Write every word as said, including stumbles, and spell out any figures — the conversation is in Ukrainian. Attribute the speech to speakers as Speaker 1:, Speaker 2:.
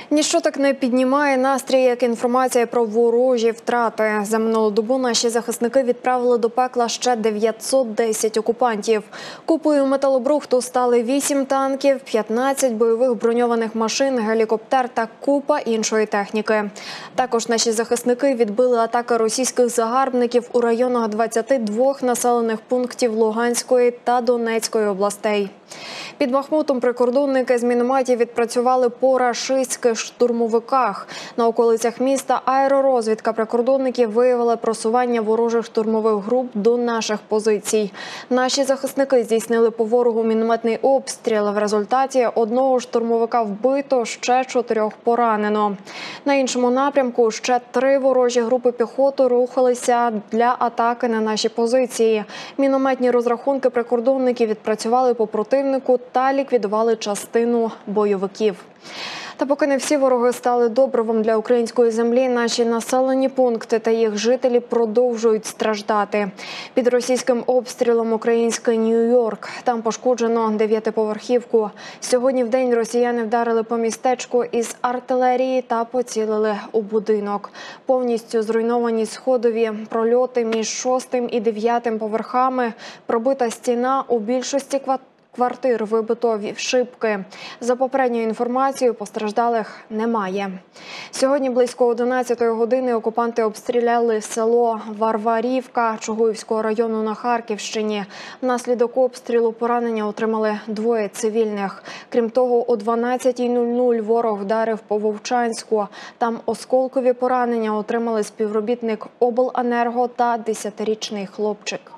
Speaker 1: Ніщо так не піднімає настрій, як інформація про ворожі втрати. За минулу добу наші захисники відправили до пекла ще дев'ятсот десять окупантів. Купою металобрухту стали вісім танків, п'ятнадцять бойових броньованих машин, гелікоптер та купа іншої техніки. Також наші захисники відбили атаки російських загарбників у районах двадцяти двох населених пунктів Луганської та Донецької областей. Під Бахмутом прикордонники з мінометів відпрацювали по рашистських штурмовиках. На околицях міста аеророзвідка прикордонників виявила просування ворожих штурмових груп до наших позицій. Наші захисники здійснили по ворогу мінометний обстріл. В результаті одного штурмовика вбито, ще чотирьох поранено. На іншому напрямку ще три ворожі групи піхоти рухалися для атаки на наші позиції. Мінометні розрахунки прикордонників відпрацювали по противнику та ліквідували частину бойовиків. Та поки не всі вороги стали добривом для української землі, наші населені пункти та їх жителі продовжують страждати. Під російським обстрілом український Нью-Йорк. Там пошкоджено дев'ятиповерхівку. Сьогодні в день росіяни вдарили по містечку із артилерії та поцілили у будинок. Повністю зруйновані сходові прольоти між шостим і дев'ятим поверхами, пробита стіна у більшості квартир. Квартир вибито шибки. За попередньою інформацією, постраждалих немає. Сьогодні близько одинадцятої години окупанти обстріляли село Варварівка Чугуївського району на Харківщині. Внаслідок обстрілу поранення отримали двоє цивільних. Крім того, о дванадцятій нуль нуль ворог вдарив по Вовчанську. Там осколкові поранення отримали співробітник обленерго та десятирічний хлопчик.